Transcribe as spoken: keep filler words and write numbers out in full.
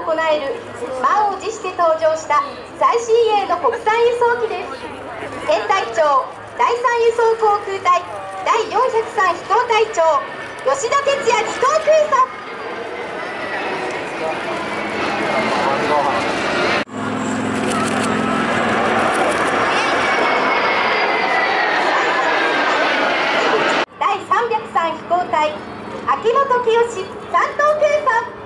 唱える満を持して登場した最新鋭の国際輸送機です。編隊長だいさん輸送航空隊だいよんひゃくさん飛行隊長吉田哲也機航空佐。だいさんびゃくさん飛行隊秋元清三等空佐。